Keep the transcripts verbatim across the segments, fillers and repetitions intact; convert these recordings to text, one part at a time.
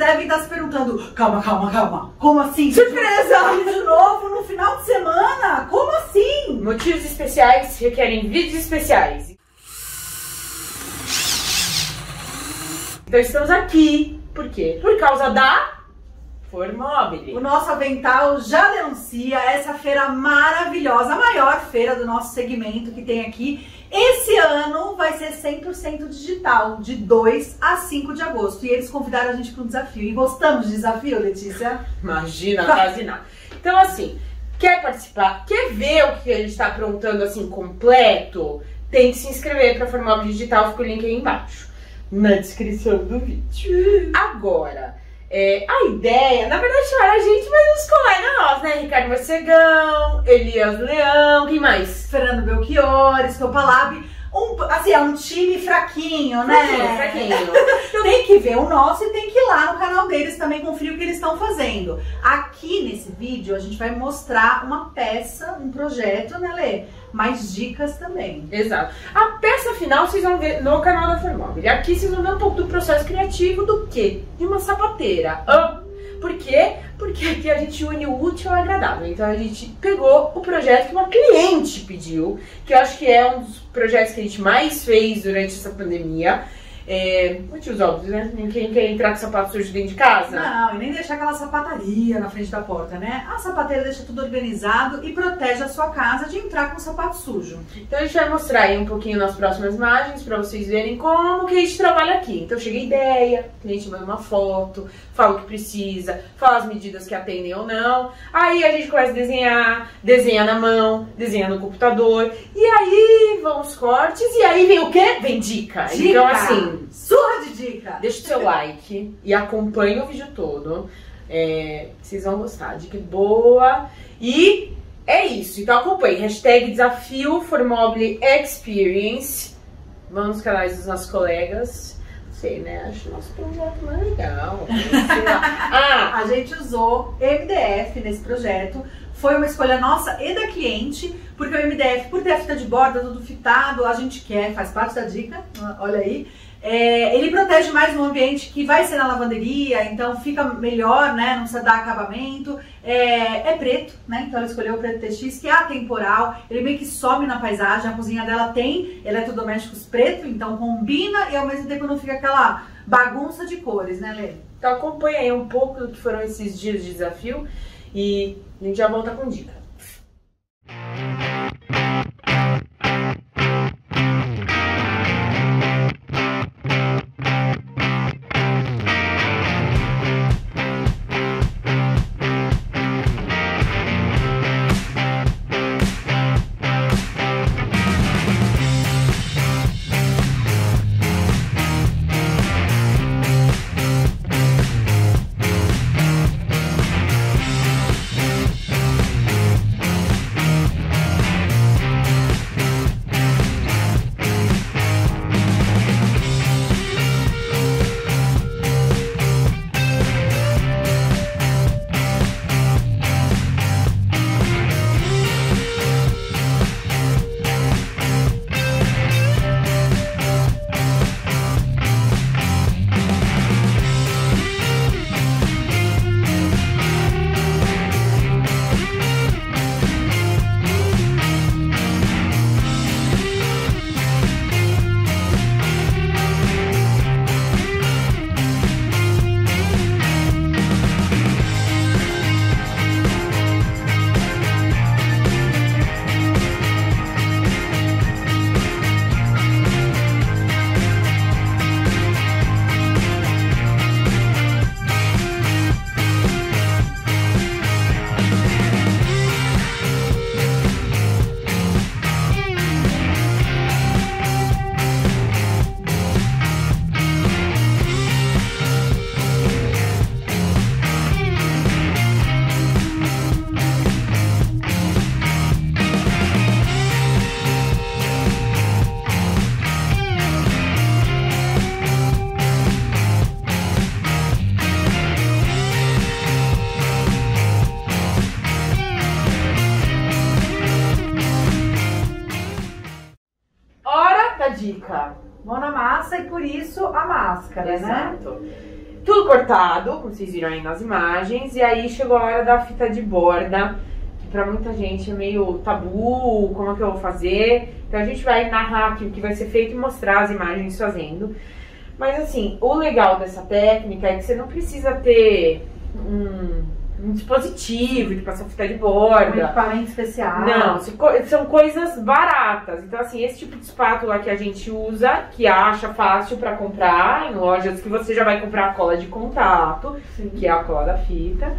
devem estar se perguntando, calma, calma, calma, como assim? Surpresa! Vídeo novo no final de semana? Como assim? Motivos especiais requerem vídeos especiais. Então estamos aqui, por quê? Por causa da Formobile. O nosso avental já denuncia essa feira maravilhosa, a maior feira do nosso segmento que tem aqui. Esse ano vai ser cem por cento digital, de dois a cinco de agosto. E eles convidaram a gente para um desafio. E gostamos de desafio, Letícia? Imagina, quase nada. Então assim, quer participar, quer ver o que a gente está aprontando assim completo? Tem que se inscrever para a Formobile Digital, fica o link aí embaixo, na descrição do vídeo. Agora... É, a ideia, na verdade, chamaram a gente, mas os colegas nossos, né? Ricardo Morcegão, Elias Leão, quem mais? Fernando Belchior, Stopalab. Um, assim, é um time fraquinho, né? Fraquinho, fraquinho. Tem que ver o nosso e tem que ir lá no canal deles também conferir o que eles estão fazendo. Aqui nesse vídeo a gente vai mostrar uma peça, um projeto, né, Lê? Mais dicas também. Exato. A peça final vocês vão ver no canal da Formobile. Aqui vocês vão ver um pouco do processo criativo do quê? De uma sapateira. Ah, por quê? Porque aqui a gente une o útil ao agradável. Então a gente pegou o projeto que uma cliente pediu, que eu acho que é um dos projetos que a gente mais fez durante essa pandemia. É, motivos óbvios, né? Ninguém quer entrar com sapato sujo dentro de casa. Não, e nem deixar aquela sapataria na frente da porta, né? A sapateira deixa tudo organizado e protege a sua casa de entrar com sapato sujo. Então a gente vai mostrar aí um pouquinho nas próximas imagens pra vocês verem como que a gente trabalha aqui. Então chega a ideia, o cliente manda uma foto, fala o que precisa, fala as medidas que atendem ou não. Aí a gente começa a desenhar, desenha na mão, desenha no computador. E aí vão os cortes e aí vem o quê? Vem dica. Dica. Então assim... Surra de dica! Deixa o seu like e acompanhe o vídeo todo. É, vocês vão gostar. Dica boa. E é isso. Então acompanhe. Hashtag desafio Formobile Experience. Vamos nos canais dos nossos colegas. Não sei, né? Acho o nosso projeto mais legal. Ah, a gente usou M D F nesse projeto. Foi uma escolha nossa e da cliente, porque o M D F, por ter a fita de borda, tudo fitado, a gente quer, faz parte da dica, olha aí. É, ele protege mais no ambiente que vai ser na lavanderia, então fica melhor, né? Não precisa dar acabamento. É, é preto, né? Então ela escolheu o preto T X, que é atemporal. Ele meio que some na paisagem. A cozinha dela tem eletrodomésticos preto, então combina e ao mesmo tempo não fica aquela bagunça de cores, né, Lê? Então acompanha aí um pouco do que foram esses dias de desafio e a gente já volta com dica. dica. Mão na massa e por isso a máscara, Exato. né? tudo cortado, como vocês viram aí nas imagens. E aí chegou a hora da fita de borda, que pra muita gente é meio tabu, como é que eu vou fazer? Então a gente vai narrar aqui o que vai ser feito e mostrar as imagens fazendo. Mas assim, o legal dessa técnica é que você não precisa ter um, um dispositivo de passar fita de borda. Um equipamento especial. Não, são coisas baratas. Então assim, esse tipo de espátula que a gente usa, que acha fácil pra comprar em lojas que você já vai comprar a cola de contato, sim, que é a cola da fita.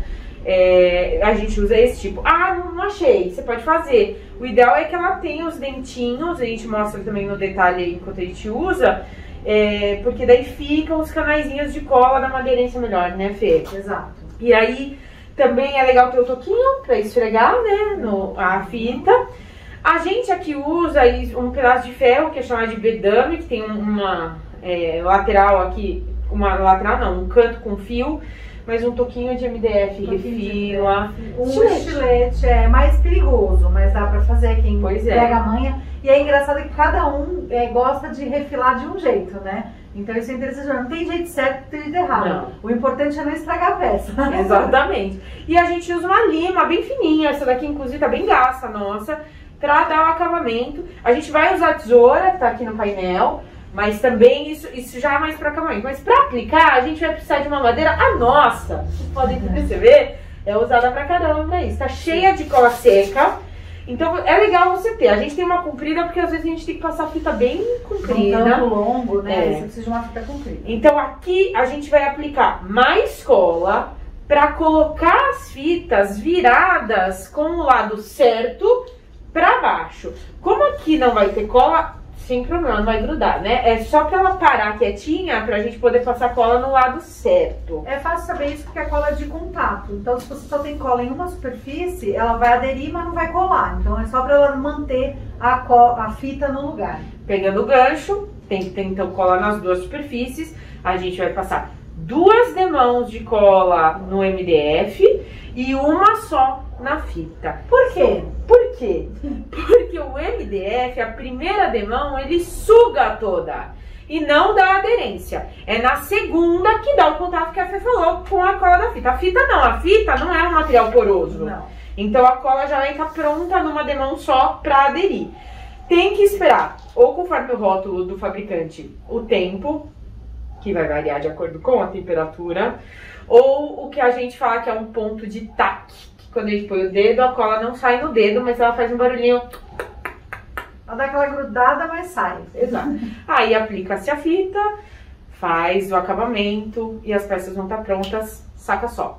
É, a gente usa esse tipo. Ah, não, não achei, você pode fazer. O ideal é que ela tenha os dentinhos, a gente mostra também no detalhe aí enquanto a gente usa. É, porque daí ficam os canaizinhos de cola da uma aderência melhor, né, Fê? Exato. E aí também é legal ter o toquinho pra esfregar, né, no, a fita. A gente aqui usa um pedaço de ferro que é chamado de bedame, que tem uma é, lateral aqui, uma lateral não, um canto com fio, mas um toquinho de M D F refila. O estilete é mais perigoso, mas dá pra fazer quem pois pega é. a manha. E é engraçado que cada um é, gosta de refilar de um jeito, né? Então isso é interessante. Não tem jeito certo, tem jeito errado. Não. O importante é não estragar a peça. Exatamente. E a gente usa uma lima bem fininha, essa daqui inclusive tá bem gasta, nossa, pra dar o acabamento. A gente vai usar a tesoura, que tá aqui no painel, mas também isso, isso já é mais para acabamento. Mas para aplicar, a gente vai precisar de uma madeira, a nossa, vocês podem perceber, é usada pra caramba pra isso. Tá cheia de cola seca, então é legal você ter. A gente tem uma comprida porque às vezes a gente tem que passar fita bem comprida. Um tanto longo, né? É. Você precisa de uma fita comprida. Então aqui a gente vai aplicar mais cola para colocar as fitas viradas com o lado certo para baixo. Como aqui não vai ter cola, sem problema, não vai grudar, né? É só pra ela parar quietinha pra gente poder passar cola no lado certo. É fácil saber isso porque a cola é de contato. Então se você só tem cola em uma superfície, ela vai aderir, mas não vai colar. Então é só pra ela manter a, co a fita no lugar. Pegando o gancho, tem que ter então cola nas duas superfícies. A gente vai passar duas demãos de cola no M D F e uma só na fita. Por quê? Por quê? Porque o M D F, a primeira demão, ele suga toda e não dá aderência. É na segunda que dá o contato que a Fê falou com a cola da fita. A fita não, a fita não é um material poroso. Não. Então a cola já vai estar pronta numa demão só para aderir. Tem que esperar, ou conforme o rótulo do fabricante, o tempo, que vai variar de acordo com a temperatura, ou o que a gente fala que é um ponto de taque. Quando a gente põe o dedo, a cola não sai no dedo, mas ela faz um barulhinho. Ela dá aquela grudada, mas sai. Exato. Aí aplica-se a fita, faz o acabamento e as peças vão estar prontas, saca só.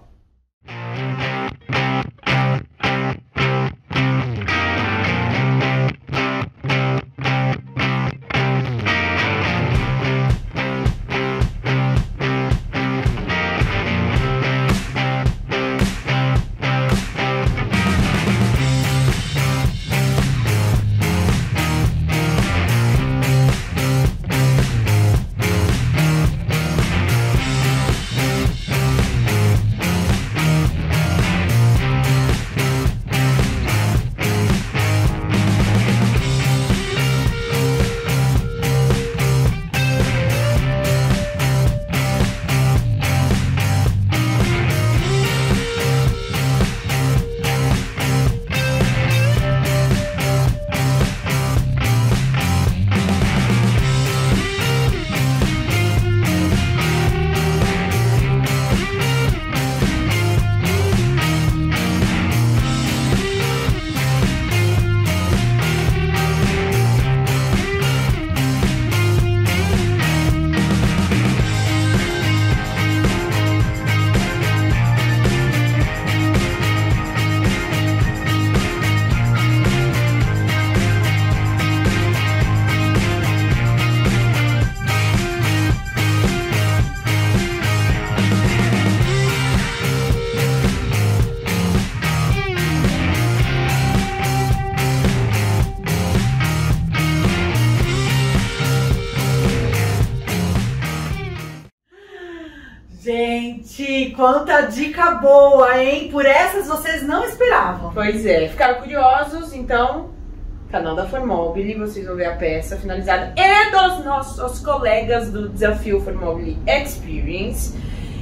Gente, quanta dica boa, hein? Por essas vocês não esperavam. Pois é, ficaram curiosos? Então, canal da Formobile, vocês vão ver a peça finalizada e dos nossos colegas do Desafio Formobile Experience.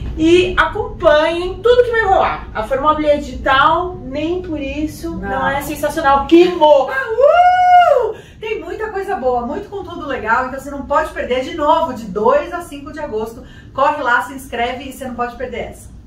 E acompanhem tudo que vai rolar. A Formobile é digital, nem por isso não, não é sensacional. Queimou! Uh! Tem muita coisa boa, muito conteúdo legal, então você não pode perder. De novo, de dois a cinco de agosto. Corre lá, se inscreve e você não pode perder essa.